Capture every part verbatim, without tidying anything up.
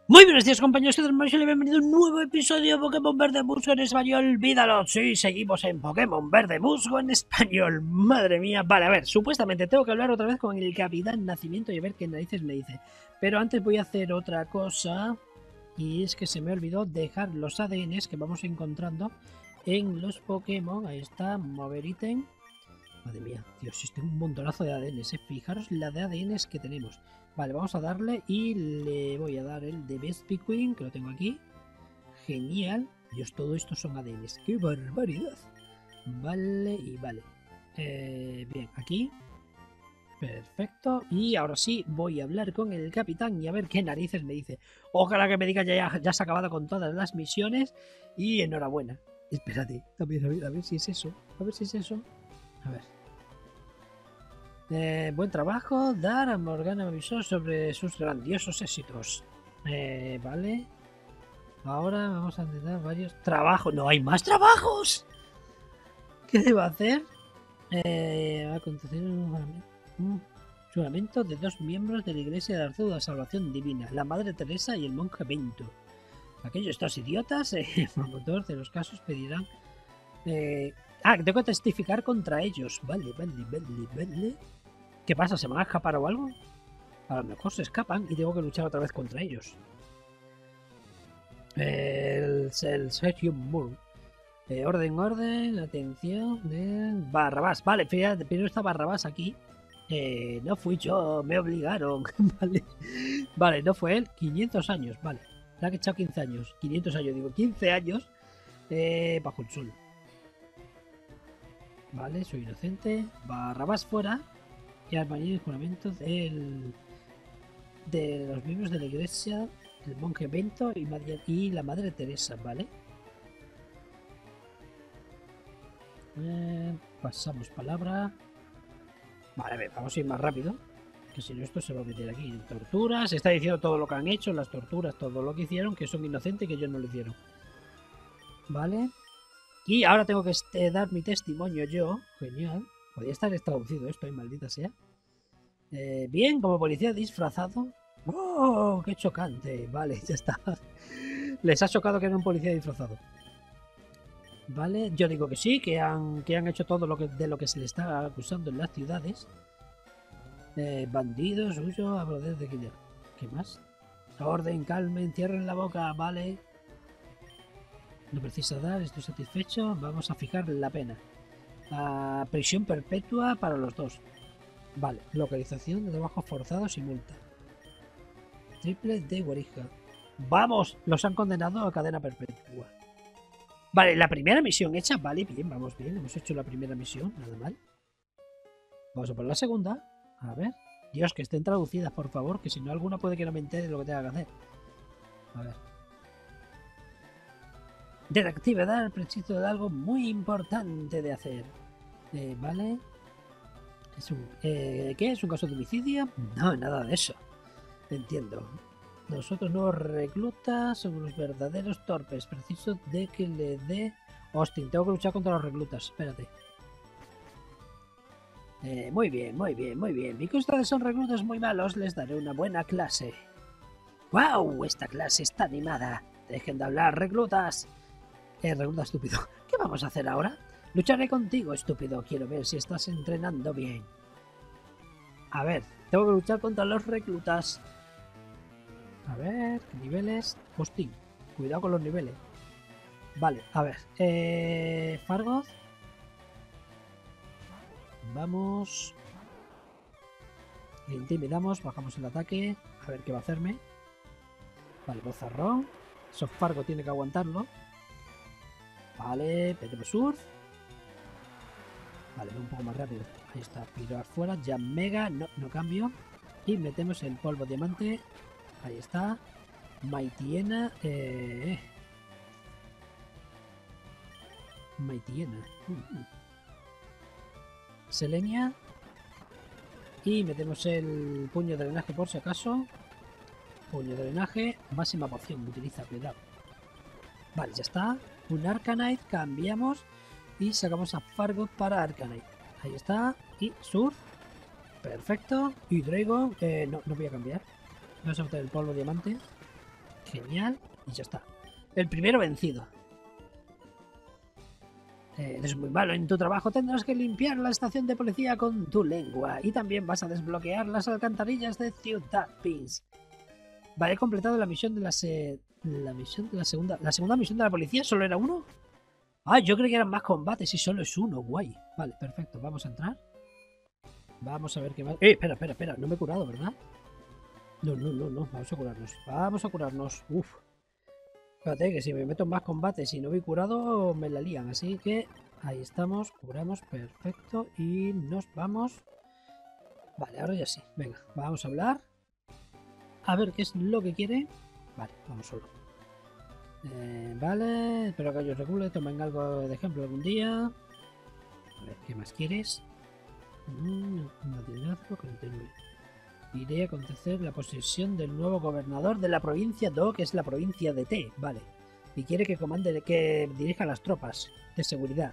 Muy buenos días, compañeros, ¿qué tal? Y bienvenido a un nuevo episodio de Pokémon Verde Musgo en español. Vídalo, sí, seguimos en Pokémon Verde Musgo en español. Madre mía, vale, a ver, supuestamente tengo que hablar otra vez con el Capitán Nacimiento y a ver qué narices me dice. Pero antes voy a hacer otra cosa, y es que se me olvidó dejar los A D Ns que vamos encontrando en los Pokémon. Ahí está, mover ítem. Madre mía, Dios, si tengo un montonazo de A D Ns, ¿eh? Fijaros la de A D Ns que tenemos. Vale, vamos a darle y le voy a dar el de Best Queen, que lo tengo aquí. Genial. Dios, todo esto son A D Ns. ¡Qué barbaridad! Vale, y vale. Eh, bien, aquí. Perfecto. Y ahora sí, voy a hablar con el capitán y a ver qué narices me dice. Ojalá que me diga ya, ya, ya se ha acabado con todas las misiones. Y enhorabuena. Espérate, a ver, a ver, a ver si es eso. A ver si es eso. A ver. Eh, buen trabajo, dar a Morgana avisó sobre sus grandiosos éxitos. Eh, vale. Ahora vamos a intentar varios trabajos. ¡No hay más trabajos! ¿Qué debo hacer? Eh, va a acontecer un, un juramento de dos miembros de la Iglesia de la Arceuda Salvación Divina, la Madre Teresa y el monje Bento. Aquellos estos idiotas, eh, promotor de los casos, pedirán... Eh, ah, tengo que testificar contra ellos. Vale, vale, vale, vale. ¿Qué pasa? ¿Se van a escapar o algo? A lo mejor se escapan y tengo que luchar otra vez contra ellos. El, el Sergio Moore. Eh, orden, orden, atención. Eh, Barrabás. Vale, fíjate, primero está Barrabás aquí. Eh, no fui yo, me obligaron. Vale. Vale, no fue él. quinientos años, vale. Le ha echado quince años. quinientos años, digo, quince años. Eh, bajo el sol. Vale, soy inocente. Barrabás fuera. Y al mayor el juramento del. De los miembros de la iglesia, el monje Bento y, María, y la madre Teresa, ¿vale? Eh, pasamos palabra. Vale, a ver, vamos a ir más rápido, que si no esto se va a meter aquí en torturas. Se está diciendo todo lo que han hecho, las torturas, todo lo que hicieron, que son inocentes y que ellos no lo hicieron. Vale. Y ahora tengo que este, dar mi testimonio yo. Genial. Podría estar traducido esto, ¿eh? Maldita sea. Eh, bien, como policía disfrazado. ¡Oh! ¡Qué chocante! Vale, ya está. Les ha chocado que era un policía disfrazado. Vale, yo digo que sí, que han, que han hecho todo lo que, de lo que se le está acusando en las ciudades. Eh, bandidos, huyo, a poder de killer. ¿Qué más? Orden, calmen, cierren la boca, vale. No precisa dar, estoy satisfecho. Vamos a fijar la pena. A prisión perpetua para los dos. Vale, localización de trabajos forzados y multa. Triple de guarija. ¡Vamos! Los han condenado a cadena perpetua. Vale, la primera misión hecha. Vale, bien, vamos bien. Hemos hecho la primera misión, nada mal. Vamos a por la segunda. A ver. Dios, que estén traducidas, por favor, que si no alguna puede que no me entere de lo que tenga que hacer. A ver. Detective, dar preciso de algo muy importante de hacer. Eh, vale. ¿Es un, eh, ¿Qué? ¿Es un caso de homicidio? No, nada de eso. Entiendo. Nosotros nuevos reclutas somos los verdaderos torpes. Preciso de que le dé... Austin, tengo que luchar contra los reclutas. Espérate. Eh, muy bien, muy bien, muy bien. Vi que ustedes son reclutas muy malos. Les daré una buena clase. ¡Wow! Esta clase está animada. Dejen de hablar, reclutas. Eh, recluta estúpido. ¿Qué vamos a hacer ahora? Lucharé contigo, estúpido. Quiero ver si estás entrenando bien. A ver, tengo que luchar contra los reclutas. A ver, ¿qué niveles? Hosting, cuidado con los niveles. Vale, a ver. Eh, Fargoth. Vamos. Le intimidamos, bajamos el ataque. A ver qué va a hacerme. Vale, bozarrón. Eso Fargo tiene que aguantarlo. Vale, metemos surf. Vale, un poco más rápido. Ahí está, pirar fuera. Ya mega, no, no cambio. Y metemos el polvo diamante. Ahí está. Maitiena. Eh... Maitiena. Uh -huh. Selenia. Y metemos el puño de drenaje por si acaso. Puño de drenaje. Máxima poción. Utiliza, cuidado. Vale, ya está. Un Arcanite. Cambiamos. Y sacamos a Fargo para Arcanite. Ahí está. Y Surf. Perfecto. Y Dragon. Eh, no, no voy a cambiar. Vamos a meter el polvo diamante. Genial. Y ya está. El primero vencido. Eh, eres muy malo en tu trabajo. Tendrás que limpiar la estación de policía con tu lengua. Y también vas a desbloquear las alcantarillas de Ciudad Pins. Vale, he completado la misión de la, se... la misión de la segunda. ¿La segunda misión de la policía solo era uno? Ah, yo creo que eran más combates y solo es uno. Guay. Vale, perfecto. Vamos a entrar. Vamos a ver qué más. Eh, espera, espera, espera. No me he curado, ¿verdad? No, no, no, no. Vamos a curarnos. Vamos a curarnos. Uf. Fíjate que si me meto en más combates y no voy curado, me la lían. Así que ahí estamos. Curamos. Perfecto. Y nos vamos. Vale, ahora ya sí. Venga, vamos a hablar. A ver qué es lo que quiere. Vale, vamos solo. Eh, vale, espero que os recule. Tomen algo de ejemplo algún día. A ver, ¿qué más quieres? Mm, Iré a acontecer la posesión del nuevo gobernador de la provincia Do, que es la provincia de T. Vale. Y quiere que comande, que dirija las tropas de seguridad.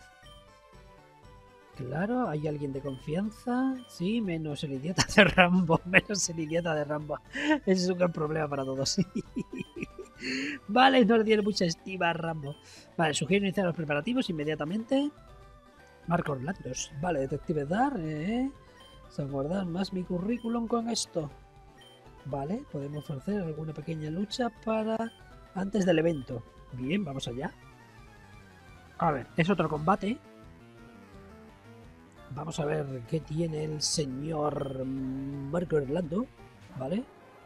Claro, hay alguien de confianza. Sí, menos el idiota de Rambo. Menos el idiota de Rambo. Ese es un gran problema para todos. Vale, no le tiene mucha estima a Rambo. Vale, sugiero iniciar los preparativos inmediatamente. Marco Orlandos. Vale, detective Dar. Eh. Se guardar más mi currículum con esto. Vale, podemos ofrecer alguna pequeña lucha para antes del evento. Bien, vamos allá. A ver, es otro combate. Vamos a ver qué tiene el señor Marco Orlando. Vale.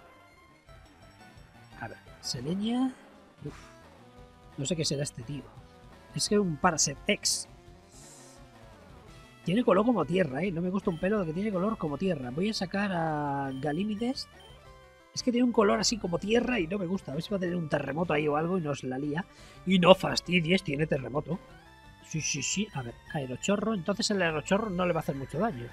A ver, Selenia. Uf. No sé qué será este tío. Es que un Parasect X. Tiene color como tierra, ¿eh? No me gusta un pelo de que tiene color como tierra. Voy a sacar a Galímides. Es que tiene un color así como tierra y no me gusta. A ver si va a tener un terremoto ahí o algo y nos la lía. Y no fastidies, tiene terremoto. Sí, sí, sí. A ver, aerochorro. Entonces el aerochorro no le va a hacer mucho daño.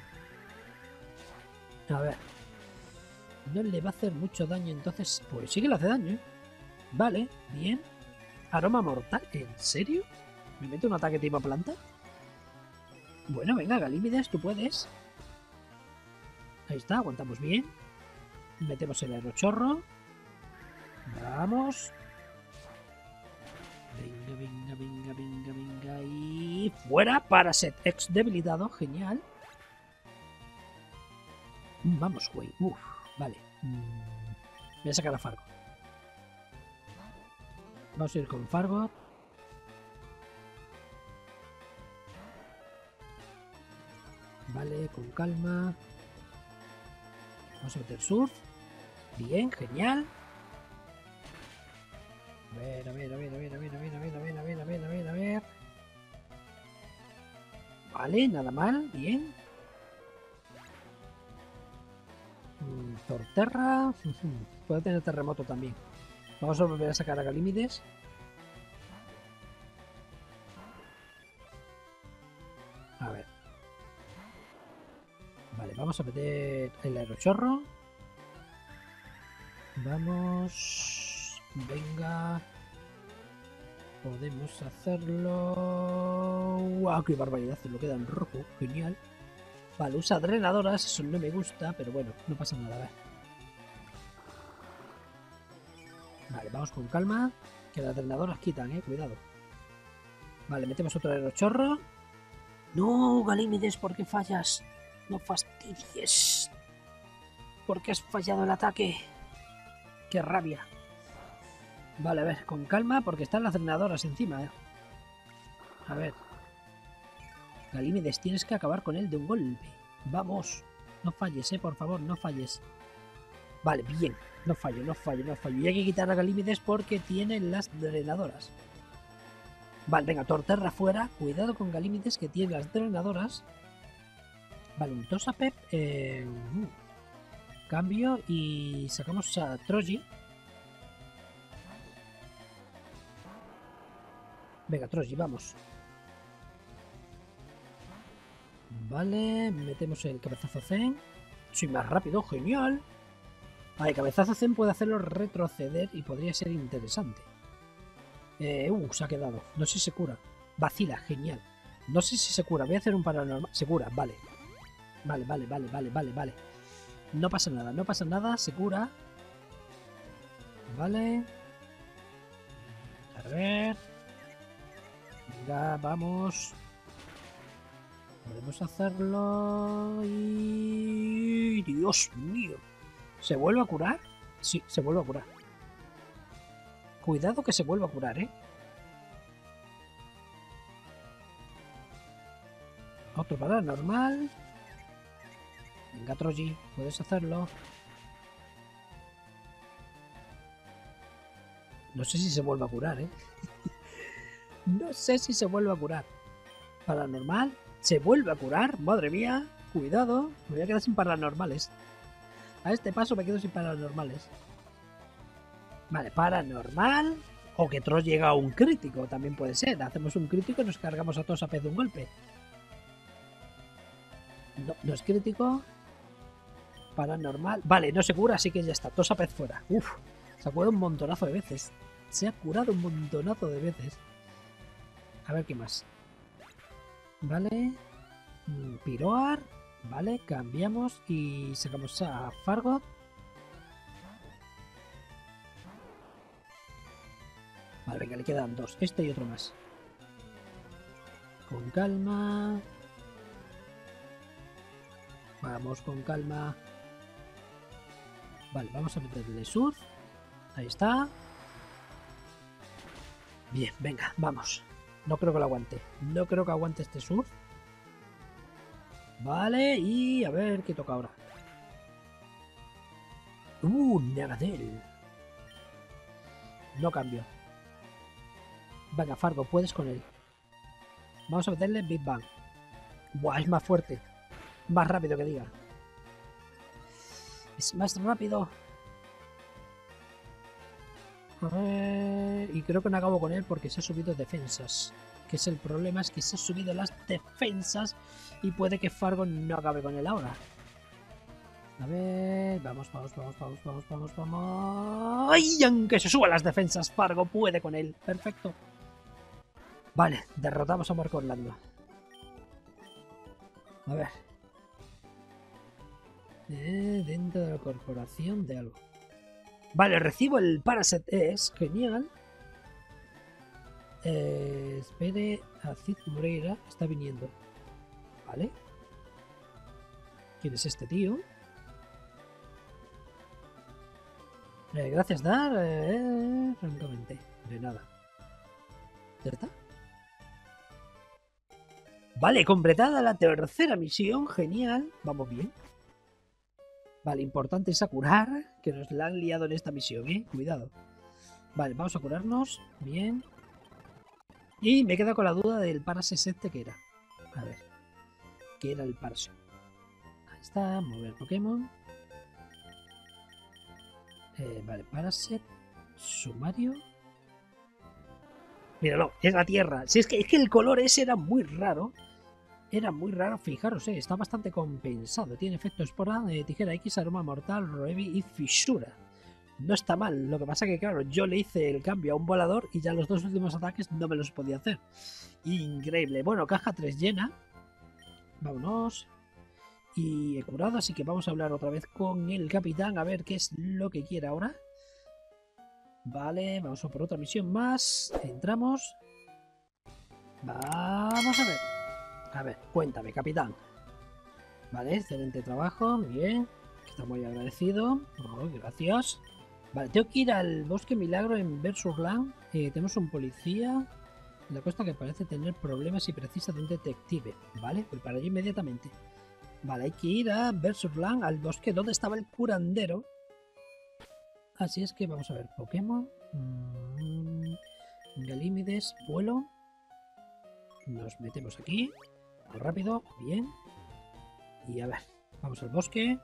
A ver. No le va a hacer mucho daño, entonces... Pues sí que le hace daño, ¿eh? Vale, bien. Aroma mortal. ¿En serio? ¿Me mete un ataque tipo planta? Bueno, venga, Galímides, tú puedes. Ahí está, aguantamos bien. Metemos el aerochorro. Vamos. Venga, venga, venga, venga, venga. Y fuera, Parasect X debilitado. Genial. Vamos, güey. Uf, vale. Voy a sacar a Fargo. Vamos a ir con Fargo. Vale, con calma. Vamos a meter surf. Bien, genial. A ver, a ver, a ver, a ver, a ver, a ver, a ver, a ver, a ver, a ver, a ver, a ver. Vale, nada mal, bien. Torterra. Puede tener terremoto también. Vamos a volver a sacar a Galímides. A ver. Vale, vamos a meter el aerochorro. Vamos. Venga. Podemos hacerlo. ¡Wow! ¡Qué barbaridad! Se lo queda en rojo. Genial. Vale, usa drenadoras. Eso no me gusta, pero bueno, no pasa nada. A ver. Vale, vamos con calma. Que las drenadoras quitan, eh. Cuidado. Vale, metemos otro aerochorro. No, Galímides, ¿por qué fallas? No fastidies. ¿Por qué has fallado el ataque? ¡Qué rabia! Vale, a ver, con calma, porque están las drenadoras encima, eh. A ver. Galímides, tienes que acabar con él de un golpe. Vamos. No falles, eh, por favor, no falles. Vale, bien. No fallo, no fallo, no fallo. Y hay que quitar a Galímides porque tiene las drenadoras. Vale, venga, Torterra fuera. Cuidado con Galímides que tiene las drenadoras. Vale, un Tosapep. Eh, uh, cambio y sacamos a Troji. Venga, Troji, vamos. Vale, metemos el cabezazo Zen. Soy más rápido, genial. Ah, el cabezazo Zen puede hacerlo retroceder y podría ser interesante. Eh, uh, se ha quedado. No sé si se cura. Vacila, genial. No sé si se cura. Voy a hacer un paranormal. Se cura, vale. Vale, vale, vale, vale, vale, vale. No pasa nada, no pasa nada. Se cura. Vale. A ver. Venga, vamos. Podemos hacerlo. Y... Dios mío. ¿Se vuelve a curar? Sí, se vuelve a curar. Cuidado que se vuelva a curar, ¿eh? Otro paranormal. Venga, Troji, puedes hacerlo. No sé si se vuelve a curar, ¿eh? No sé si se vuelve a curar. Paranormal. ¿Se vuelve a curar? Madre mía. Cuidado. Me voy a quedar sin paranormales. A este paso me quedo sin paranormales. Vale, paranormal. O que Troll llega a un crítico. También puede ser. Hacemos un crítico y nos cargamos a todos a pez de un golpe. No, no es crítico. Paranormal. Vale, no se cura, así que ya está. Todos a pez fuera. Uf. Se ha curado un montonazo de veces. Se ha curado un montonazo de veces. A ver qué más. Vale. Piroar. Vale, cambiamos y sacamos a Fargot. Vale, venga, le quedan dos. Este y otro más. Con calma. Vamos con calma. Vale, vamos a meterle surf. Ahí está. Bien, venga, vamos. No creo que lo aguante. No creo que aguante este surf. Vale, y a ver qué toca ahora. Uh, Negadel. No cambio. Venga, Fargo, puedes con él. Vamos a meterle Big Bang. Buah, es más fuerte. Más rápido que diga. Es más rápido. A ver... Y creo que no acabo con él porque se ha subido defensas. Que es el problema, es que se ha subido las defensas y puede que Fargo no acabe con él ahora. A ver... Vamos, vamos, vamos, vamos, vamos, vamos, vamos... ¡Ay! Aunque se suban las defensas, Fargo puede con él. Perfecto. Vale, derrotamos a Marco Orlando. A ver... Eh, dentro de la corporación de algo. Vale, recibo el Parasite es genial. Eh, espere a Cid Moreira. Está viniendo. Vale. ¿Quién es este tío? Eh, gracias, Dar. Eh, francamente. De nada. ¿Ya está? Vale, completada la tercera misión. Genial. Vamos bien. Vale, importante es a curar, que nos la han liado en esta misión, ¿eh? Cuidado. Vale, vamos a curarnos. Bien. Y me he quedado con la duda del Parasite este que era. A ver. ¿Qué era el Parasite? Ahí está, mover Pokémon. Eh, vale, Parasite. Sumario. Míralo, es la tierra. Si es que, es que el color ese era muy raro. Era muy raro, fijaros, eh, está bastante compensado. Tiene efecto espora, de tijera X, aroma mortal, roevi y fisura. No está mal, lo que pasa que claro, yo le hice el cambio a un volador y ya los dos últimos ataques no me los podía hacer. Increíble. Bueno, caja tres llena. Vámonos. Y he curado, así que vamos a hablar otra vez con el capitán a ver qué es lo que quiere ahora. Vale, vamos a por otra misión más. Entramos. Vamos a ver. A ver, cuéntame, capitán. Vale, excelente trabajo, muy bien. Está muy agradecido. Oh, gracias. Vale, tengo que ir al bosque milagro en Versurland. Eh, tenemos un policía en la costa que parece tener problemas y precisa de un detective. Vale, voy para allí inmediatamente. Vale, hay que ir a Versurland, al bosque donde estaba el curandero. Así es que vamos a ver, Pokémon. Mm, Galímides, vuelo. Nos metemos aquí. Rápido, bien. Y a ver, vamos al bosque.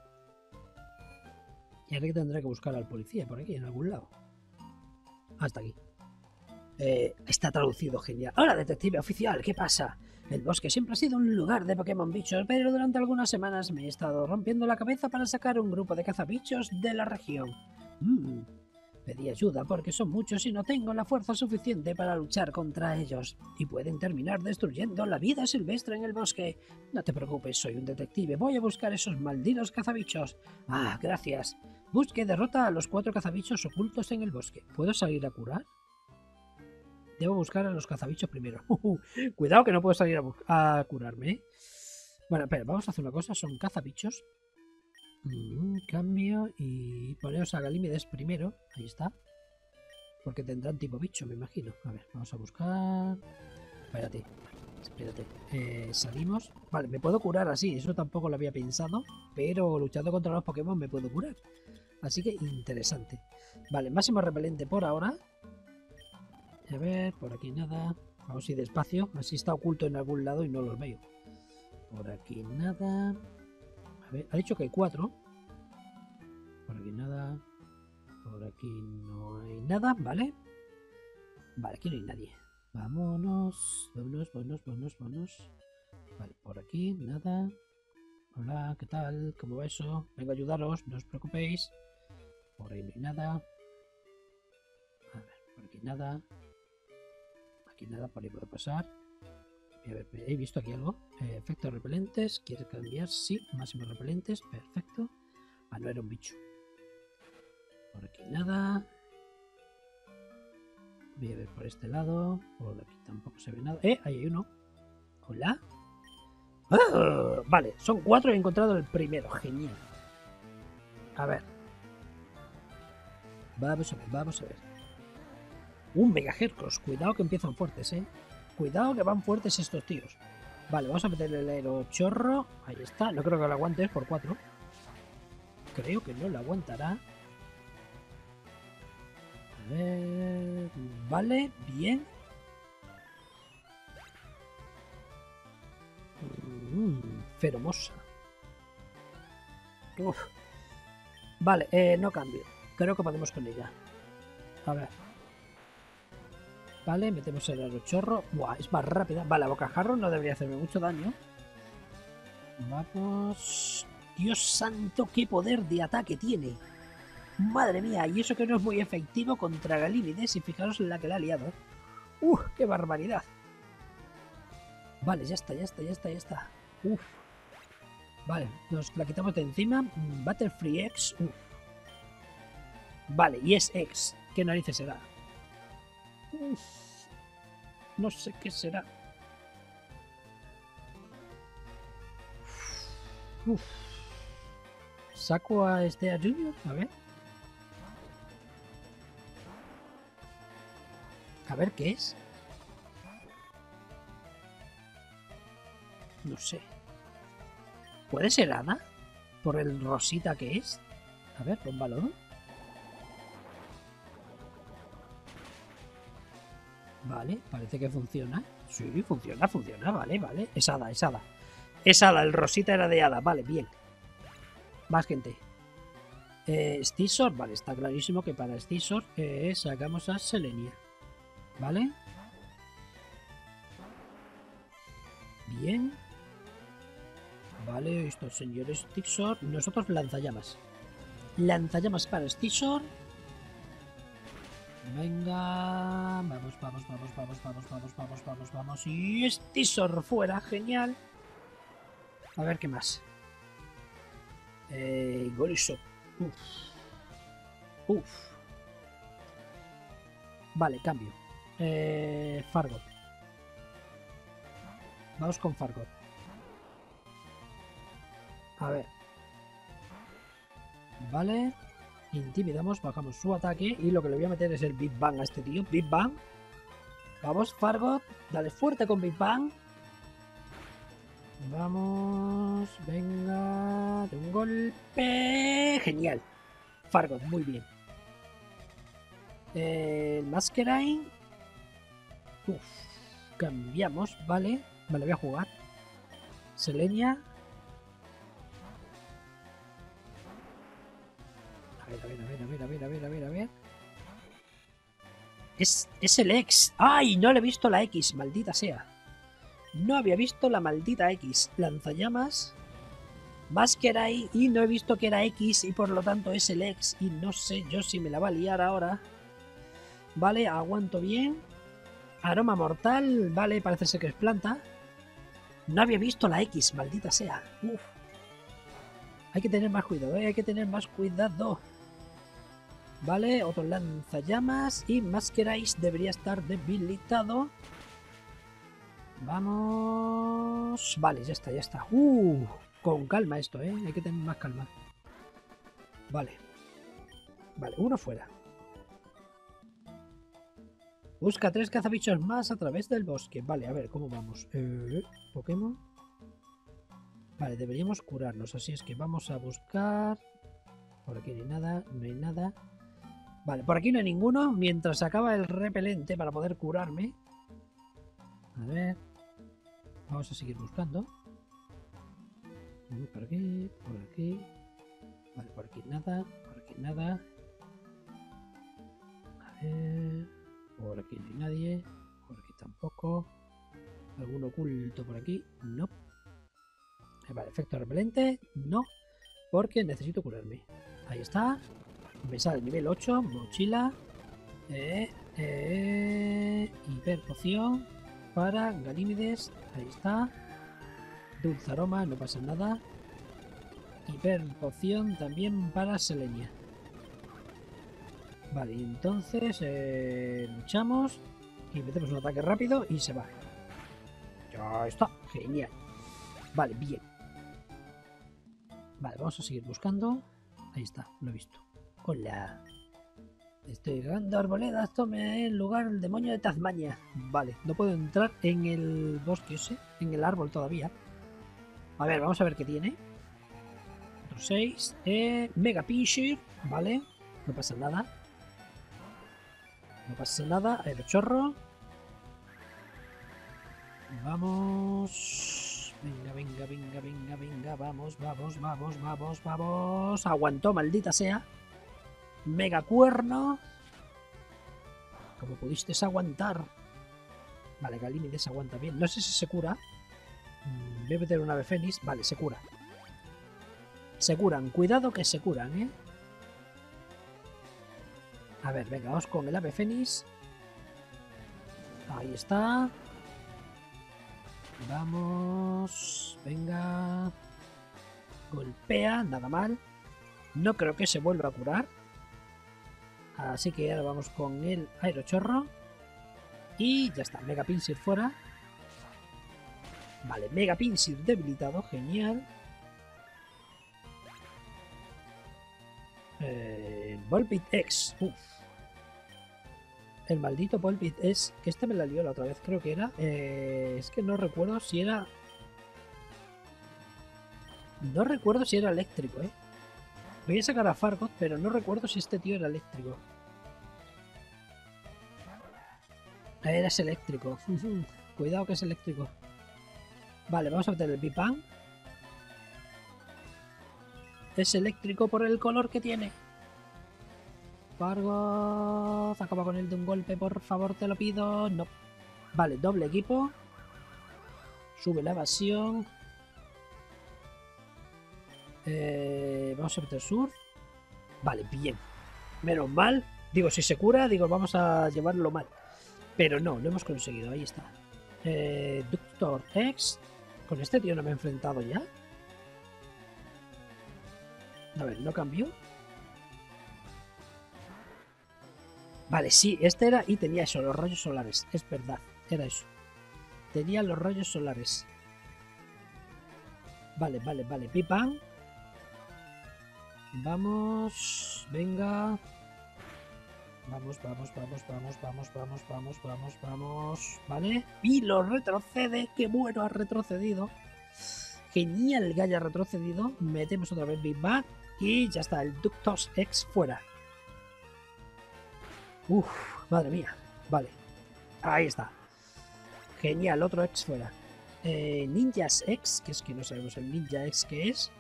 Y ahora que tendré que buscar al policía por aquí, en algún lado. Hasta aquí. Eh, está traducido, genial. Hola, detective oficial, ¿qué pasa? El bosque siempre ha sido un lugar de Pokémon bichos, pero durante algunas semanas me he estado rompiendo la cabeza para sacar un grupo de cazabichos de la región. Mm. Pedí ayuda porque son muchos y no tengo la fuerza suficiente para luchar contra ellos. Y pueden terminar destruyendo la vida silvestre en el bosque. No te preocupes, soy un detective. Voy a buscar esos malditos cazabichos. Ah, gracias. Busque y derrota a los cuatro cazabichos ocultos en el bosque. ¿Puedo salir a curar? Debo buscar a los cazabichos primero. Cuidado que no puedo salir a, a curarme, ¿eh? Bueno, espera, vamos a hacer una cosa. Son cazabichos. Mm, cambio y ponemos a Galímedes primero. Ahí está. Porque tendrán tipo bicho, me imagino. A ver, vamos a buscar... Espérate. Espérate. Eh, salimos. Vale, me puedo curar así. Eso tampoco lo había pensado. Pero luchando contra los Pokémon me puedo curar. Así que interesante. Vale, máximo repelente por ahora. A ver, por aquí nada. Vamos a ir despacio. Así está oculto en algún lado y no los veo. Por aquí nada. A ver, ha dicho que hay cuatro. Por aquí nada. Por aquí no hay nada, ¿vale? Vale, aquí no hay nadie. Vámonos. Vámonos, vámonos, vámonos, vámonos. Vale, por aquí nada. Hola, ¿qué tal? ¿Cómo va eso? Vengo a ayudaros, no os preocupéis. Por ahí no hay nada. A ver, por aquí nada. Aquí nada, por ahí puedo pasar. A ver, he visto aquí algo. Eh, efectos repelentes. ¿Quieres cambiar? Sí, máximos repelentes. Perfecto. Ah, no era un bicho. Por aquí nada. Voy a ver por este lado. Por aquí tampoco se ve nada. ¡Eh! Ahí hay uno. ¿Hola? ¡Ah! Vale, son cuatro y he encontrado el primero. Genial. A ver. Vamos a ver, vamos a ver. Un Mega Hercross. Cuidado que empiezan fuertes, ¿eh? Cuidado que van fuertes estos tíos. Vale, vamos a meterle el aerochorro. Ahí está. No creo que lo aguante, es por cuatro. Creo que no lo aguantará. A ver... Vale, bien. Mm, feromosa. Uf. Vale, eh, no cambio. Creo que podemos con ella. A ver. Vale, metemos el aerochorro. Buah, es más rápida. Vale, la bocajarro no debería hacerme mucho daño. Vamos. Dios santo, qué poder de ataque tiene. Madre mía, y eso que no es muy efectivo contra Galímedes. Y fijaros en la que la ha liado. ¡Uf! ¡Qué barbaridad! Vale, ya está, ya está, ya está, ya está. Uf. Vale, nos la quitamos de encima. Battlefree X. Uf. Vale, y es X. ¿Qué narices será? Uf. No sé qué será. Uf. Saco a este a Junior, a ver. A ver qué es. No sé. ¿Puede ser Hada? Por el rosita que es. A ver, pon balón. Vale, parece que funciona. Sí, funciona, funciona, vale, vale. Es Hada, es Hada. Es Hada, el rosita era de Hada, vale, bien. Más gente. Eh, Stisor, vale, está clarísimo que para Stisor eh, sacamos a Selenia. ¿Vale? Bien. Vale, estos señores Stisor. Nosotros lanzallamas. Lanzallamas para Stisor. Venga. Vamos, vamos, vamos, vamos, vamos, vamos, vamos, vamos, vamos. Y Stisor fuera, genial. A ver qué más. Eh, Gorisop. Uf. Uf. Vale, cambio. Eh, Fargot. Vamos con Fargot. A ver. Vale. Intimidamos, bajamos su ataque. Y lo que le voy a meter es el Big Bang a este tío. Big Bang. Vamos, Fargot. Dale fuerte con Big Bang. Vamos. Venga. De un golpe. Genial. Fargot, muy bien. El Masquerain. Uf. Cambiamos, vale. Vale, voy a jugar. Selenia. A ver, a ver, a ver, a ver, a ver, a ver, a ver, a ver. Es, es el X. ¡Ay! No le he visto la X, maldita sea. No había visto la maldita X. Lanzallamas. Masquerain. Y no he visto que era X y por lo tanto es el X. Y no sé yo si me la va a liar ahora. Vale, aguanto bien. Aroma mortal. Vale, parece ser que es planta. No había visto la X, maldita sea. Uf. Hay que tener más cuidado, ¿eh? Hay que tener más cuidado. Vale, otro lanzallamas. Y Masquerade debería estar debilitado. Vamos. Vale, ya está, ya está. Uh, con calma esto, ¿eh? Hay que tener más calma. Vale. Vale, uno fuera. Busca tres cazabichos más a través del bosque. Vale, a ver, ¿cómo vamos? Eh, Pokémon. Vale, deberíamos curarnos. Así es que vamos a buscar... Por aquí no hay nada, no hay nada. Vale, por aquí no hay ninguno. Mientras acaba el repelente para poder curarme. A ver. Vamos a seguir buscando. Por aquí, por aquí. Vale, por aquí nada, por aquí nada. A ver. Por aquí no hay nadie. Por aquí tampoco. ¿Algún oculto por aquí? No. Vale, efecto repelente. No. Porque necesito curarme. Ahí está. Me sale nivel ocho. Mochila. Eh, eh, hiper poción. Para Galímides. Ahí está. Dulce aroma. No pasa nada. Hiper poción también para Selenia. Vale, entonces eh, luchamos y metemos un ataque rápido y se va. Ya está, genial. Vale, bien. Vale, vamos a seguir buscando. Ahí está, lo he visto. Hola. Estoy ganando arboledas, tome el lugar el demonio de Tasmania. Vale, no puedo entrar en el bosque ese, en el árbol todavía. A ver, vamos a ver qué tiene. Otro seis. Eh, Mega Pinsir, vale. No pasa nada. No pasa nada, aerochorro. Vamos. Venga, venga, venga, venga, venga. Vamos, vamos, vamos, vamos, vamos. Aguantó, maldita sea. Mega cuerno. ¿Cómo pudiste aguantar? Vale, Galímides aguanta bien. No sé si se cura. Voy a meter un ave fénix. Vale, se cura. Se curan. Cuidado que se curan, ¿eh? A ver, venga, vamos con el ave fénix. Ahí está. Vamos. Venga. Golpea, nada mal. No creo que se vuelva a curar. Así que ahora vamos con el aerochorro. Y ya está, Mega Pinsir fuera. Vale, Mega Pinsir debilitado, genial. Eh, Volbeat X. Uf. El maldito Volbeat es... Que este me la lió la otra vez, creo que era... Eh, es que no recuerdo si era... No recuerdo si era eléctrico, ¿eh? Voy a sacar a Fargot, pero no recuerdo si este tío era eléctrico. Era ese eléctrico. Cuidado que es eléctrico. Vale, vamos a meter el Pipan. Es eléctrico por el color que tiene. Fargot, acaba con él de un golpe, por favor, te lo pido. No. Vale, doble equipo. Sube la evasión. Eh, vamos a meter surf. Vale, bien. Menos mal. Digo, si se cura, digo, vamos a llevarlo mal. Pero no, lo hemos conseguido. Ahí está. Eh, Doctor X. Con este tío no me he enfrentado ya. A ver, ¿no cambió? Vale, sí, este era y tenía eso, los rayos solares. Es verdad, era eso. Tenía los rayos solares. Vale, vale, vale. Pipan. Vamos. Venga. Vamos, vamos, vamos, vamos, vamos, vamos, vamos, vamos, vamos. Vale. Y lo retrocede. Qué bueno, ha retrocedido. Genial que haya retrocedido. Metemos otra vez Big Bang. Y ya está, el Ductos X fuera. Uf, madre mía. Vale. Ahí está. Genial, otro X fuera. Eh, Ninjas X, que es que no sabemos el Ninja X que es.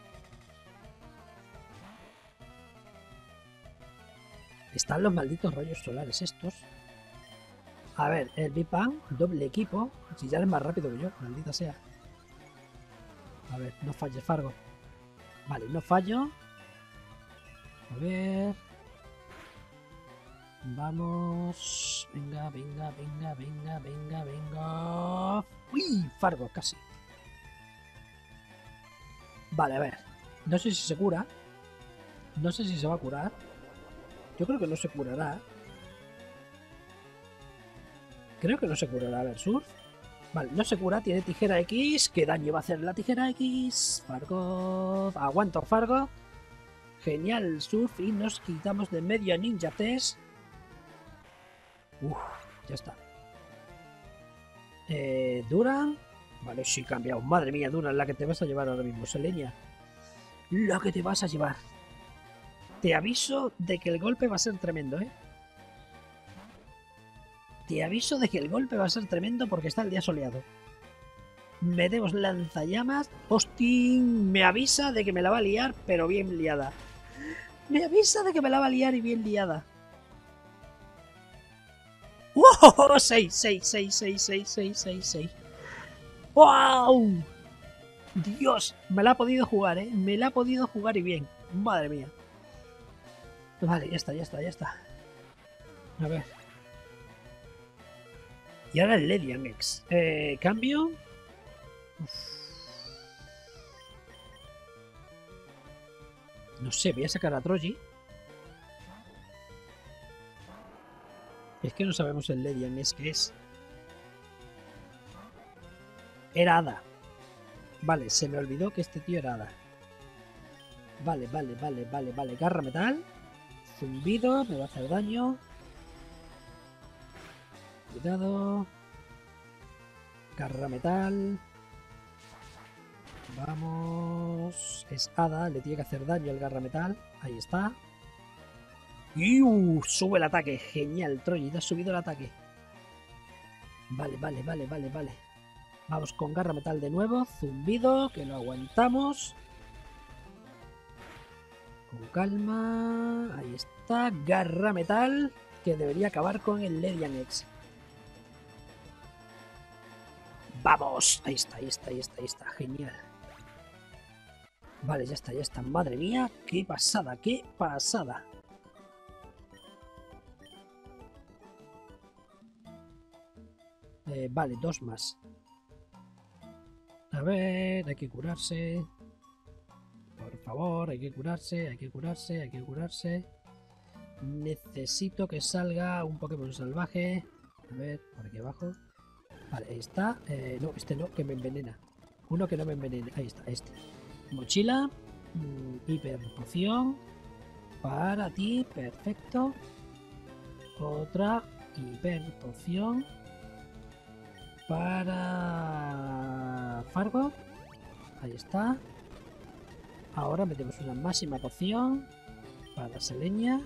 Están los malditos rayos solares estos. A ver, el Big Bang, doble equipo. Si ya eres más rápido que yo, maldita sea. A ver, no falles, Fargo. Vale, no fallo. A ver. Vamos. Venga, venga, venga, venga, venga, venga. Uy, Fargo, casi. Vale, a ver. No sé si se cura. No sé si se va a curar. Yo creo que no se curará. Creo que no se curará. A ver, Surf. Vale, no se cura, tiene tijera X. ¿Qué daño va a hacer la tijera X? Fargo. Aguanto, Fargo. Genial, Surf. Y nos quitamos de medio a Ninja Test. Uf, ya está. Eh, Duran. Vale, sí, cambiado. Madre mía, Duran, la que te vas a llevar ahora mismo, Selenia. La que te vas a llevar. Te aviso de que el golpe va a ser tremendo, ¿eh? Te aviso de que el golpe va a ser tremendo porque está el día soleado. Metemos lanzallamas. Hostín, me avisa de que me la va a liar, pero bien liada. Me avisa de que me la va a liar y bien liada. ¡Wow! seis, seis, seis, seis, seis, seis, seis, seis. ¡Wow! Dios, me la ha podido jugar, ¿eh? Me la ha podido jugar y bien. Madre mía. Vale, ya está, ya está, ya está. A ver. Y ahora el Ledian X. Eh, cambio. Uf. No sé, voy a sacar a Troji. Es que no sabemos el Ledian X que es. Era Hada. Vale, se me olvidó que este tío era Hada. Vale, vale, vale, vale, vale. Garra metal. Zumbido, me va a hacer daño. Cuidado. Garra metal. Vamos. Es Hada, le tiene que hacer daño al garra metal. Ahí está. Y uh, sube el ataque. Genial, Troy, te has subido el ataque. Vale, vale, vale, vale, vale. Vamos con garra metal de nuevo. Zumbido, que lo aguantamos. Con calma. Ahí está. Garra metal, que debería acabar con el Ledian X. ¡Vamos! Ahí está, ahí está, ahí está, ahí está. Genial. Vale, ya está, ya está. Madre mía, qué pasada, qué pasada. Eh, vale, dos más. A ver, hay que curarse. Por favor, hay que curarse, hay que curarse, hay que curarse. Necesito que salga un Pokémon salvaje. A ver, por aquí abajo. Vale, ahí está. Eh, no, este no, que me envenena. Uno que no me envenene. Ahí está, este. Mochila. Mmm, hiper poción. Para ti, perfecto. Otra hiper poción. Para Fargo. Ahí está. Ahora metemos una máxima poción para Selenia.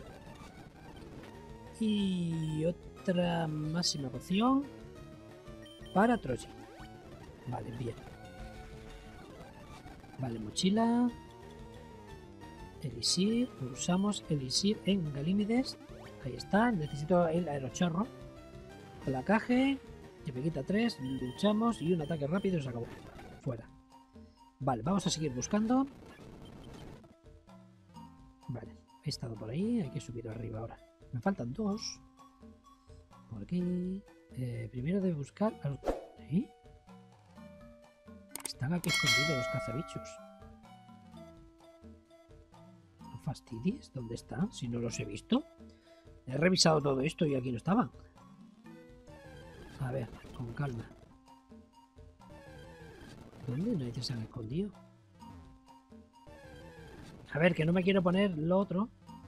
Y otra máxima poción para Troji. Vale, bien. Vale, mochila. Elisir. Usamos Elisir en Galímides. Ahí está. Necesito el aerochorro. Placaje. Que me quita tres. Luchamos. Y un ataque rápido y se acabó. Fuera. Vale, vamos a seguir buscando. Vale. He estado por ahí. Hay que subir arriba ahora. Me faltan dos. Por aquí. Eh, primero debo buscar a los... ¿Sí? Están aquí escondidos los cazabichos. No fastidies. ¿Dónde están? Si no los he visto. He revisado todo esto y aquí no estaban. A ver, con calma. ¿Dónde narices se han escondido? A ver, que no me quiero poner lo otro.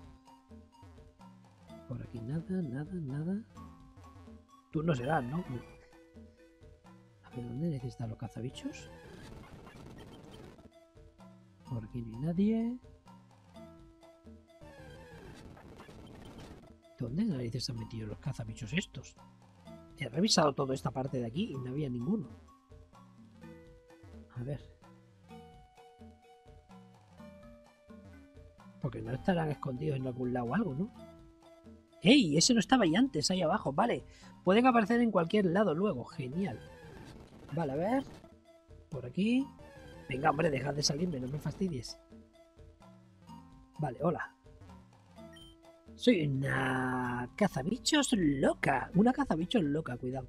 Por aquí nada, nada, nada. Tú no serás, ¿no? A ver, ¿dónde necesitan los cazabichos? Por aquí no hay nadie. ¿Dónde narices han metido los cazabichos estos? He revisado toda esta parte de aquí y no había ninguno. A ver. Porque no estarán escondidos en algún lado o algo, ¿no? ¡Ey! Ese no estaba ahí antes, ahí abajo. Vale. Pueden aparecer en cualquier lado luego. Genial. Vale, a ver. Por aquí. Venga, hombre, dejad de salirme, no me fastidies. Vale, hola. Soy una cazabichos loca. Una cazabichos loca, cuidado.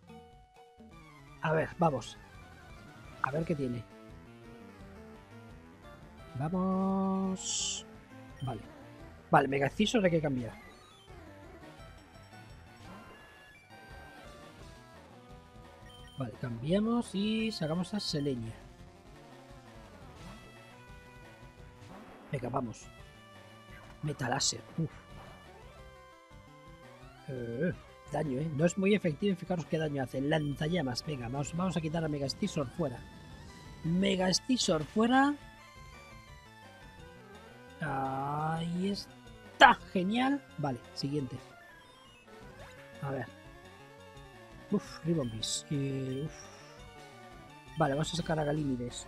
A ver, vamos. A ver qué tiene. Vamos. Vale. Vale, Mega Excisor hay que cambiar. Vale, cambiamos y sacamos a Selenia. Venga, vamos. Metaláser. Uf. Eh, daño, ¿eh? No es muy efectivo y fijaros qué daño hace. Lanzallamas. Venga, vamos, vamos a quitar a Mega Excisor fuera. Mega Excisor fuera. Ahí está. Genial. Vale, siguiente. A ver. Uf, Ribombis. Eh, uf. Vale, vamos a sacar a Galímides.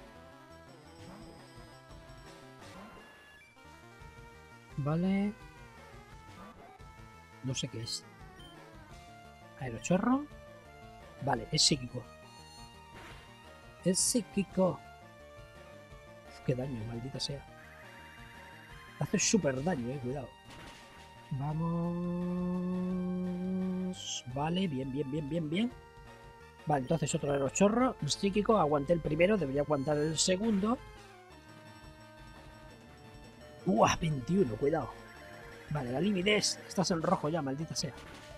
Vale. No sé qué es. Aerochorro. Vale, es psíquico. Es psíquico. Uf, qué daño, maldita sea. Hace súper daño, eh, cuidado. Vamos. Vale, bien, bien, bien, bien, bien. Vale, entonces otro aerochorro. Psíquico, aguanté el primero, debería aguantar el segundo. ¡Uah! veintiuno, cuidado. Vale, la Galímides. Estás en rojo ya, maldita sea.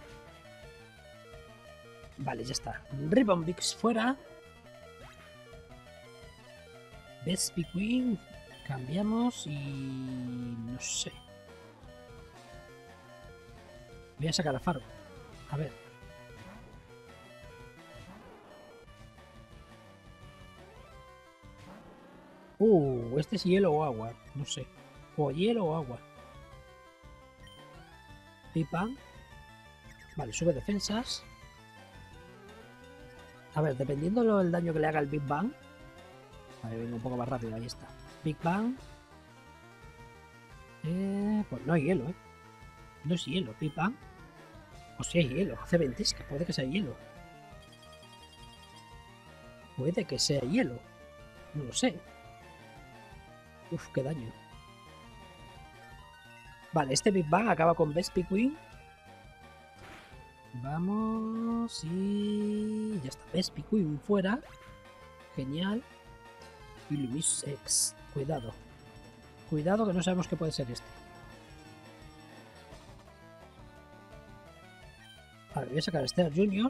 Vale, ya está. Ribombix fuera. Vespiquen. Cambiamos y... no sé. Voy a sacar a Faro. A ver. Uh, este es hielo o agua. No sé. O hielo o agua. Pipa. Vale, sube defensas. A ver, dependiendo del daño que le haga el Big Bang. Vale, vengo un poco más rápido, ahí está. Big Bang. Eh, pues no hay hielo, ¿eh? No es hielo, Big Bang. O si hay hielo, hace ventisca, puede que sea hielo. Puede que sea hielo. No lo sé. Uf, qué daño. Vale, este Big Bang acaba con Vespiquen. Vamos y... ya está, Vespiquen fuera. Genial. Y Luis X. Cuidado. Cuidado que no sabemos qué puede ser este. Vale, voy a sacar a Star Junior.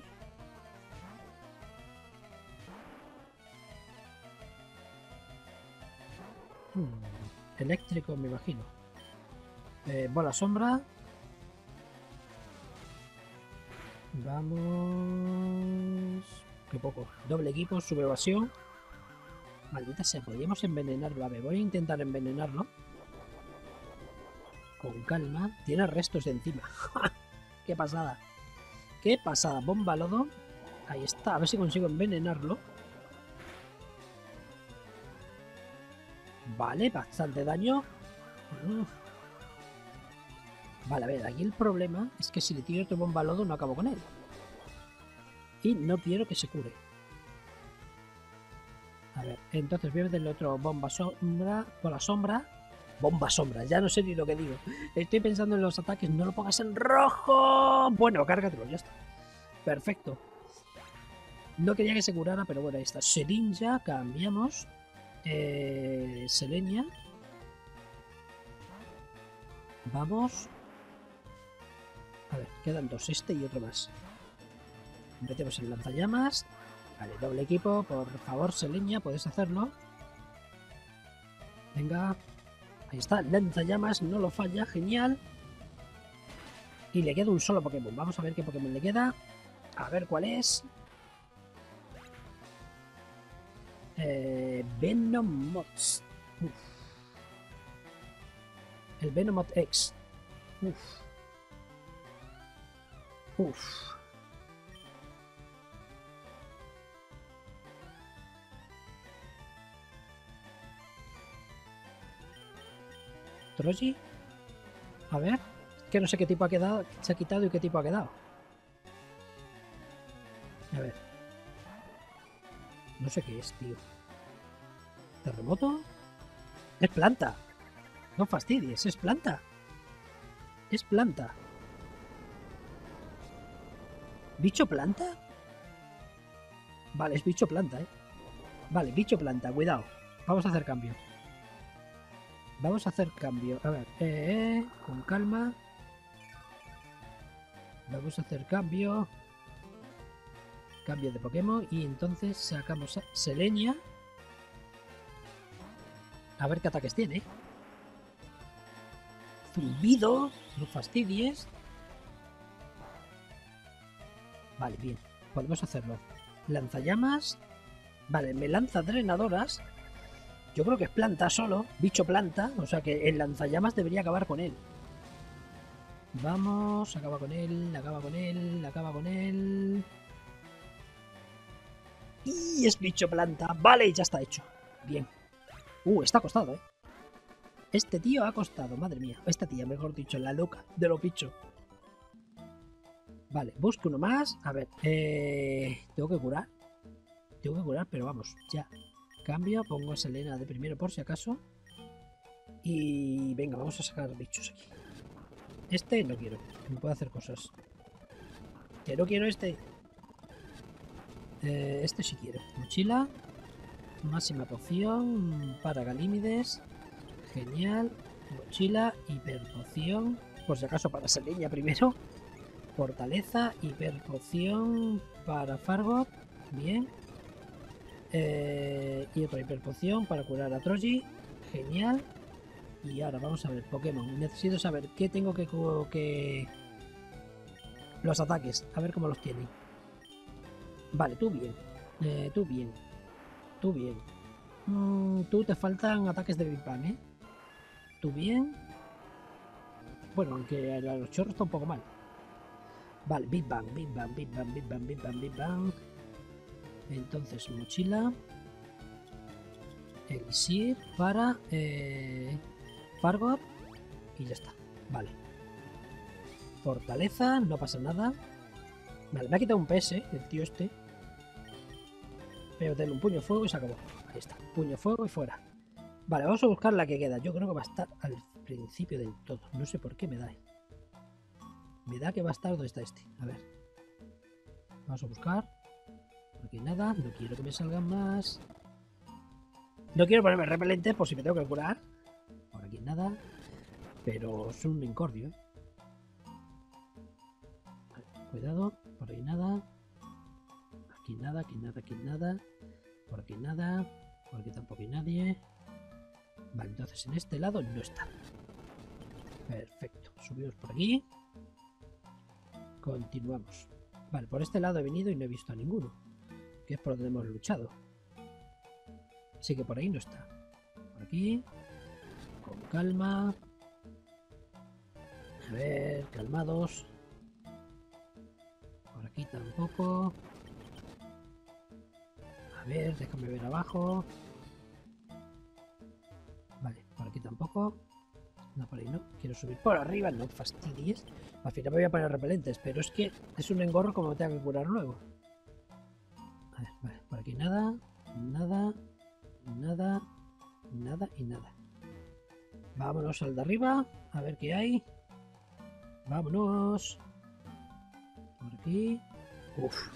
Hmm, eléctrico, me imagino. Eh, bola sombra. Vamos... qué poco. Doble equipo, sube evasión. Maldita sea, podríamos envenenarlo. A ver, voy a intentar envenenarlo. Con calma. Tiene restos de encima. ¡Qué pasada! ¡Qué pasada! Bomba lodo. Ahí está. A ver si consigo envenenarlo. Vale, bastante daño. Vale, a ver, aquí el problema es que si le tiro otro bomba lodo no acabo con él. Y no quiero que se cure. A ver, entonces voy a meterle otro bomba sombra por la sombra. Bomba sombra, ya no sé ni lo que digo. Estoy pensando en los ataques, no lo pongas en rojo. Bueno, cárgatelo, ya está. Perfecto. No quería que se curara, pero bueno, ahí está. Serinja, cambiamos. Eh, Selenia. Vamos. A ver, quedan dos, este y otro más. Metemos el lanzallamas. Vale, doble equipo, por favor, Selenia, puedes hacerlo. Venga. Ahí está, lanzallamas, no lo falla, genial. Y le queda un solo Pokémon. Vamos a ver qué Pokémon le queda. A ver cuál es. Eh, Venomoth. Uf. El Venomoth X. Uf. Uf. Troji. A ver. Que no sé qué tipo ha quedado. Se ha quitado y qué tipo ha quedado. A ver. No sé qué es, tío. ¿Terremoto? Es planta. No fastidies, es planta. Es planta. ¿Bicho planta? Vale, es bicho planta, ¿eh? Vale, bicho planta, cuidado. Vamos a hacer cambio. Vamos a hacer cambio. A ver, eh, eh, con calma. Vamos a hacer cambio. Cambio de Pokémon. Y entonces sacamos a Selenia. A ver qué ataques tiene. Zumbido. No fastidies. Vale, bien. Podemos hacerlo. Lanzallamas. Vale, me lanza drenadoras. Yo creo que es planta solo. Bicho planta. O sea que el lanzallamas debería acabar con él. Vamos. Acaba con él. Acaba con él. Acaba con él. Y es bicho planta. Vale, ya está hecho. Bien. Uh, está costado, ¿eh? Este tío ha costado. Madre mía. Esta tía, mejor dicho. La loca de los bichos. Vale, busco uno más. A ver. Eh, Tengo que curar. Tengo que curar, pero vamos. Ya. Cambio, pongo a Selena de primero por si acaso. Y venga, vamos a sacar bichos aquí. Este no quiero, me puede hacer cosas. Que no quiero este. Eh, este sí quiero. Mochila. Máxima poción para Galímides. Genial. Mochila, hiperpoción. Por si acaso para Selena primero. Fortaleza, hiperpoción para Fargot. Bien. Eh, y otra hiperpoción para curar a Troji. Genial. Y ahora vamos a ver Pokémon. Necesito saber qué tengo que... que... Los ataques. A ver cómo los tienen. Vale, tú bien. Eh, tú bien. Tú bien. Mm, tú te faltan ataques de Big Bang, ¿eh? Tú bien. Bueno, aunque a los chorros está un poco mal. Vale, Big Bang, Big Bang, Big Bang, Big Bang, Big Bang, Big Bang. Entonces, mochila. Elixir para eh, Fargot. Y ya está. Vale. Fortaleza, no pasa nada. Vale, me ha quitado un P S, el tío este. Pero denle un puño fuego y se acabó. Ahí está. Puño fuego y fuera. Vale, vamos a buscar la que queda. Yo creo que va a estar al principio del todo. No sé por qué me da. Me da que va a estar donde está este. A ver. Vamos a buscar. Por aquí nada. No quiero que me salgan más. No quiero ponerme repelente por si me tengo que curar. Por aquí nada. Pero es un incordio, ¿eh? Vale, cuidado. Por ahí nada. Aquí nada, aquí nada, aquí nada. Por aquí nada. Por aquí tampoco hay nadie. Vale, entonces en este lado no está. Perfecto. Subimos por aquí. Continuamos. Vale, por este lado he venido y no he visto a ninguno. Que es por donde hemos luchado. Así que por ahí no está. Por aquí. Con calma. A ver, calmados. Por aquí tampoco. A ver, déjame ver abajo. Vale, por aquí tampoco. No, por ahí no. Quiero subir por arriba, no fastidies. Al final me voy a poner repelentes, pero es que es un engorro como me tengo que curar luego. A ver, vale, por aquí nada. Nada. Nada. Nada y nada. Vámonos al de arriba. A ver qué hay. Vámonos. Por aquí. Uf.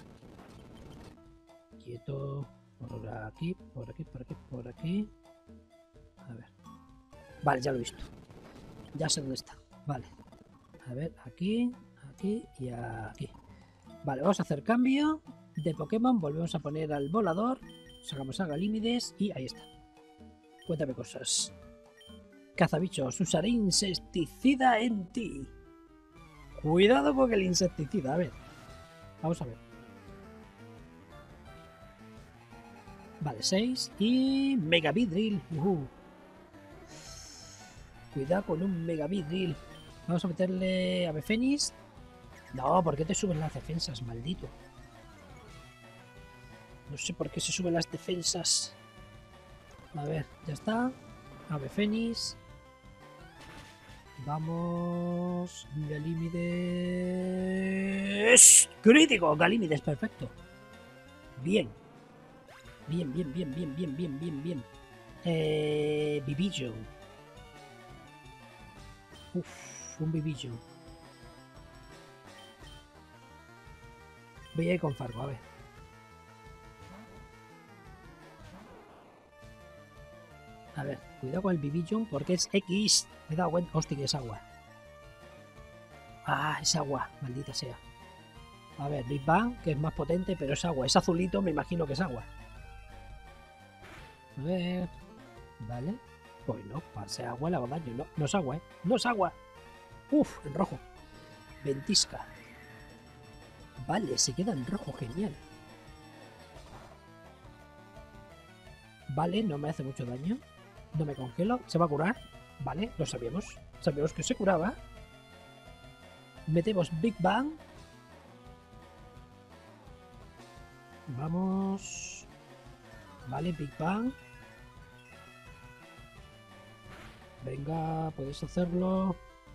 Quieto. Por aquí, por aquí, por aquí, por aquí. A ver. Vale, ya lo he visto. Ya sé dónde está. Vale. A ver, aquí, aquí y aquí. Vale, vamos a hacer cambio de Pokémon. Volvemos a poner al volador. Sacamos a Galímides y ahí está. Cuéntame cosas. Cazabichos, usaré insecticida en ti. Cuidado con el insecticida. A ver. Vamos a ver. Vale, seis. Y Mega Vidril. Uh. Cuidado con un Mega Vidril. Vamos a meterle a Befenis. No, ¿por qué te suben las defensas, maldito? No sé por qué se suben las defensas. A ver, ya está. Ave Fénix. Vamos. Galímides. Crítico. Galímides, perfecto. Bien. Bien, bien, bien, bien, bien, bien, bien, bien. Eh, Bibijo. Uf, un Bibijo. Voy a ir con Fargo, a ver. A ver, cuidado con el Bibillon porque es X. Me he dado cuenta. Hostia, que es agua. Ah, es agua, maldita sea. A ver, Big Bang, que es más potente, pero es agua. Es azulito, me imagino que es agua. A ver. Vale. Pues no, para ser agua le hago daño. No, no es agua, ¿eh? No es agua. Uf, en rojo. Ventisca. Vale, se queda en rojo, genial. Vale, no me hace mucho daño. No me congelo. ¿Se va a curar? Vale, lo sabíamos. Sabíamos que se curaba. Metemos Big Bang. Vamos. Vale, Big Bang. Venga, puedes hacerlo.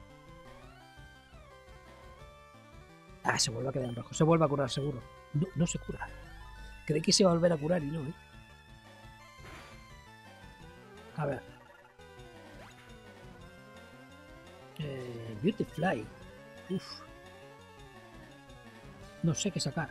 Ah, se vuelve a quedar en rojo. Se vuelve a curar, seguro. No, no se cura. Creí que se iba a volver a curar y no, ¿eh? A ver. Eh, Beautifly. Uf. No sé qué sacar.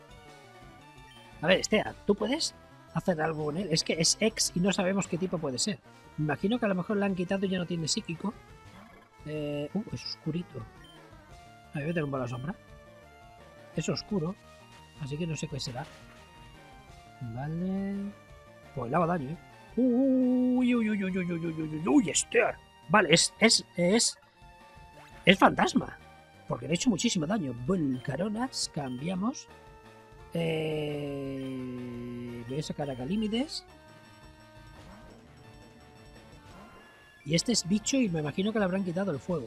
A ver, Estea, ¿tú puedes hacer algo con él? Es que es ex y no sabemos qué tipo puede ser. Me imagino que a lo mejor le han quitado y ya no tiene psíquico. Eh, uh, es oscurito. A ver, voy a tener un bola sombra. Es oscuro. Así que no sé qué será. Vale. Pues le hago daño, ¿eh? Uy, uy, uy, uy, uy, uy, uy, uy, uy, Esther. Vale, es, es, es, es fantasma. Porque le he hecho muchísimo daño. Volcaronas, cambiamos. Eh, voy a sacar a Galímides. Y este es bicho y me imagino que le habrán quitado el fuego.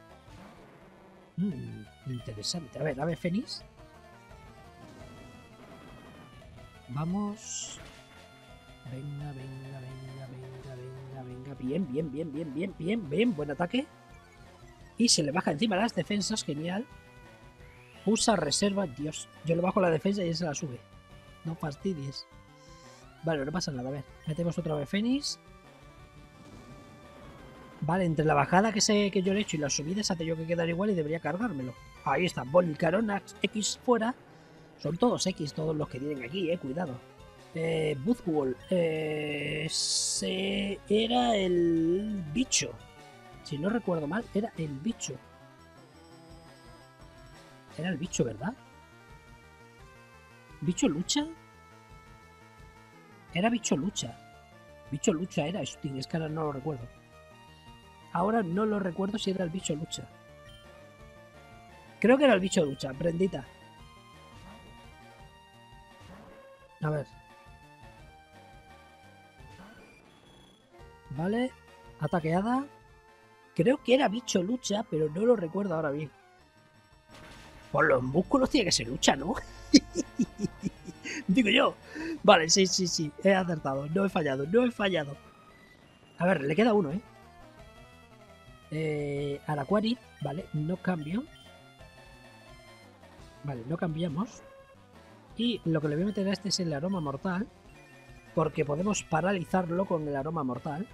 Mm, interesante. A ver, ave fénix. Vamos. Venga, venga, venga, venga, venga, venga. Bien, bien, bien, bien, bien, bien, bien. Buen ataque. Y se le baja encima las defensas. Genial. Usa reserva. Dios, yo le bajo la defensa y él se la sube. No fastidies. Vale, no pasa nada. A ver, metemos otra vez fénix. Vale, entre la bajada que, sé que yo le he hecho y la subida se hace yo que quedar igual y debería cargármelo. Ahí está, Volcaronax X fuera. Son todos X, todos los que tienen aquí, eh, cuidado. Eh, Buzzwole. Eh, se... Era el bicho. Si no recuerdo mal, era el bicho. Era el bicho, ¿verdad? ¿Bicho lucha? Era bicho lucha. Bicho lucha era, es que ahora no lo recuerdo. Ahora no lo recuerdo si era el bicho lucha. Creo que era el bicho lucha, prendita. A ver. Vale. Ataqueada. Creo que era bicho lucha, pero no lo recuerdo ahora bien. Por los músculos tiene que ser lucha, ¿no? Digo yo. Vale, sí, sí, sí. He acertado. No he fallado, no he fallado. A ver, le queda uno, ¿eh? Eh, Araquari, vale, no cambio. Vale, no cambiamos. Y lo que le voy a meter a este es el aroma mortal. Porque podemos paralizarlo con el aroma mortal.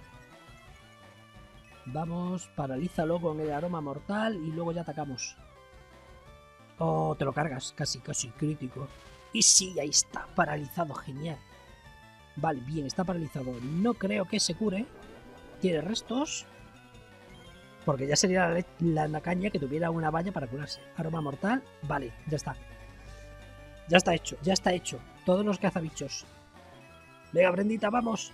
Vamos, paralízalo con el aroma mortal y luego ya atacamos. Oh, te lo cargas, casi, casi crítico. Y sí, ahí está, paralizado, genial. Vale, bien, está paralizado. No creo que se cure. Tiene restos. Porque ya sería la, la nacaña que tuviera una valla para curarse. Aroma mortal. Vale, ya está. Ya está hecho, ya está hecho. Todos los cazabichos. Venga, Brendita, vamos.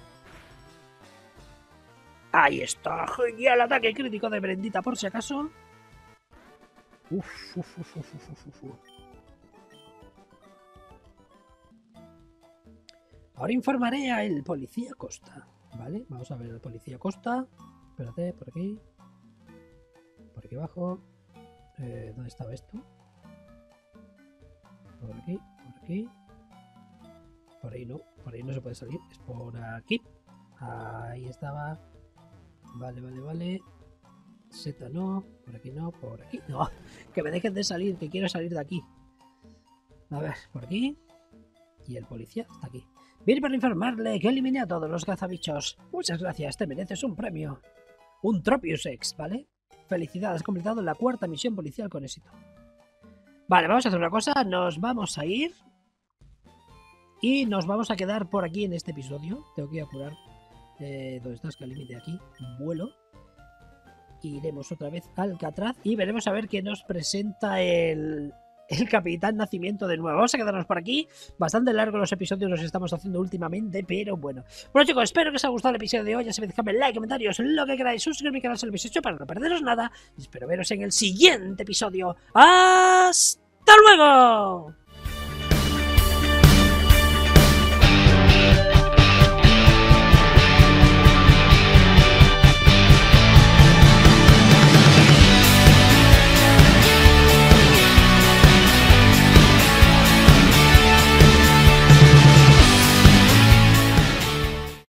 Ahí está. Genial ataque crítico de Brendita, por si acaso. Uf, uf, uf, uf, uf, uf, uf. Ahora informaré al policía Costa. Vale, vamos a ver al policía Costa. Espérate, por aquí. Por aquí abajo. Eh, ¿Dónde estaba esto? Por aquí, por aquí. Por ahí no, por ahí no se puede salir. Es por aquí. Ahí estaba. Vale, vale, vale. Z no, por aquí no, por aquí. No, que me dejen de salir, que quiero salir de aquí. A ver, por aquí. Y el policía está aquí. Vine para informarle que eliminé a todos los cazabichos. Muchas gracias, te mereces un premio. Un Tropius X, ¿vale? Felicidades, has completado la cuarta misión policial con éxito. Vale, vamos a hacer una cosa. Nos vamos a ir. Y nos vamos a quedar por aquí en este episodio. Tengo que ir a curar Eh, ¿Dónde estás? Que límite aquí. Vuelo. Iremos otra vez a Alcatraz y veremos a ver qué nos presenta el, el Capitán Nacimiento de nuevo. Vamos a quedarnos por aquí. Bastante largo los episodios los estamos haciendo últimamente, pero bueno. Bueno, chicos, espero que os haya gustado el episodio de hoy. Ya sabéis, dejadme like, comentarios, lo que queráis. Suscribirme al canal si lo habéis hecho para no perderos nada. Y espero veros en el siguiente episodio. ¡Hasta luego!